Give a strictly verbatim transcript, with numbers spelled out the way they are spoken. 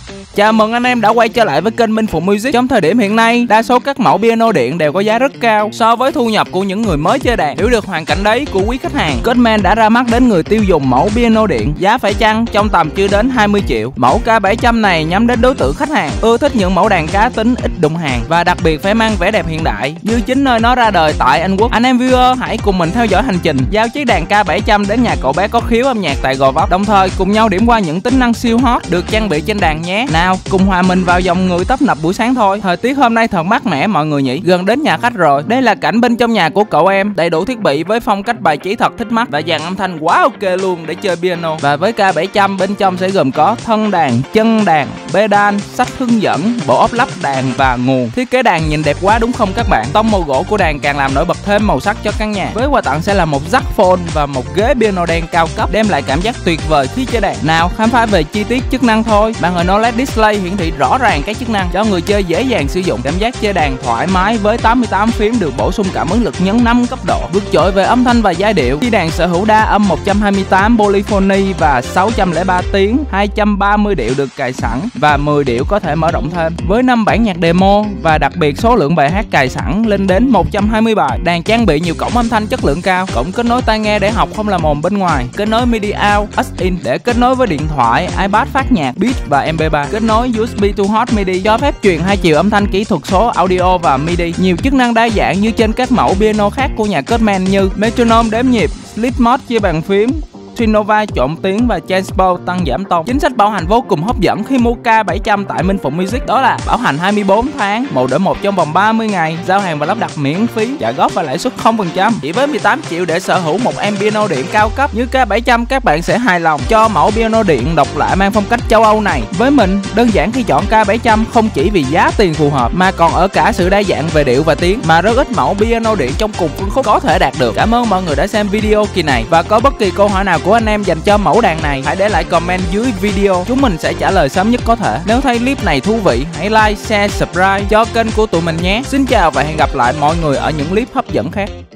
Chào mừng anh em đã quay trở lại với kênh Minh Phụng Music. Trong thời điểm hiện nay, đa số các mẫu piano điện đều có giá rất cao so với thu nhập của những người mới chơi đàn. Hiểu được hoàn cảnh đấy của quý khách hàng, Codeman đã ra mắt đến người tiêu dùng mẫu piano điện giá phải chăng trong tầm chưa đến hai mươi triệu. Mẫu K bảy trăm này nhắm đến đối tượng khách hàng ưa thích những mẫu đàn cá tính ít đụng hàng và đặc biệt phải mang vẻ đẹp hiện đại như chính nơi nó ra đời tại Anh Quốc. Anh em viewer hãy cùng mình theo dõi hành trình giao chiếc đàn K bảy trăm đến nhà cậu bé có khiếu âm nhạc tại Gò Vấp, đồng thời cùng nhau điểm qua những tính năng siêu hot được trang bị trên đàn nhé. Nào, cùng hòa mình vào dòng người tấp nập buổi sáng thôi. Thời tiết hôm nay thật mát mẻ mọi người nhỉ. Gần đến nhà khách rồi. Đây là cảnh bên trong nhà của cậu em, đầy đủ thiết bị với phong cách bài trí thật thích mắt và dàn âm thanh quá ok luôn để chơi piano. Và với K bảy trăm bên trong sẽ gồm có thân đàn, chân đàn, pedal, sách hướng dẫn, bộ ốp lắp đàn và nguồn. Thiết kế đàn nhìn đẹp quá đúng không các bạn? Tông màu gỗ của đàn càng làm nổi bật thêm màu sắc cho căn nhà. Với quà tặng sẽ là một jack phone và một ghế piano đen cao cấp, đem lại cảm giác tuyệt vời khi chơi đàn. Nào, khám phá về chi tiết chức năng thôi. Màn hình ô lét display hiển thị rõ ràng các chức năng cho người chơi dễ dàng sử dụng. Cảm giác chơi đàn thoải mái với tám mươi tám phím được bổ sung cảm ứng lực nhấn năm cấp độ. Vượt trội về âm thanh và giai điệu. Khi đàn sở hữu đa âm một trăm hai mươi tám polyphony và sáu trăm lẻ ba tiếng, hai trăm ba mươi điệu được cài sẵn và mười điệu có thể mở rộng thêm. Với năm bản nhạc demo và đặc biệt số lượng bài hát cài sẵn lên đến một trăm hai mươi bài. Đàn trang bị nhiều cổng âm thanh chất lượng cao, cổng kết nối tai nghe để học không làm ồn bên ngoài, kết nối MIDI out, aux-in để kết nối với điện thoại, iPad phát nhạc, beat và em pê ba, kết nối u ét bê to hot MIDI cho phép truyền hai chiều âm thanh kỹ thuật số audio và MIDI. Nhiều chức năng đa dạng như trên các mẫu piano khác của nhà Codeman như metronome đếm nhịp, sleep mode chia bàn phím, Trinova trộn tiếng và Change tăng giảm tông. Chính sách bảo hành vô cùng hấp dẫn khi mua K bảy trăm tại Minh Phụng Music, đó là bảo hành hai mươi bốn tháng, một đổi một trong vòng ba mươi ngày, giao hàng và lắp đặt miễn phí, trả góp và lãi suất không phần trăm. Chỉ với mười tám triệu để sở hữu một em piano điện cao cấp như K bảy trăm, các bạn sẽ hài lòng cho mẫu piano điện độc lạ mang phong cách châu Âu này. Với mình, đơn giản khi chọn K bảy trăm không chỉ vì giá tiền phù hợp mà còn ở cả sự đa dạng về điệu và tiếng mà rất ít mẫu piano điện trong cùng phân khúc có thể đạt được. Cảm ơn mọi người đã xem video kỳ này và có bất kỳ câu hỏi nào của anh em dành cho mẫu đàn này hãy để lại comment dưới video, chúng mình sẽ trả lời sớm nhất có thể. Nếu thấy clip này thú vị hãy like, share, subscribe cho kênh của tụi mình nhé. Xin chào và hẹn gặp lại mọi người ở những clip hấp dẫn khác.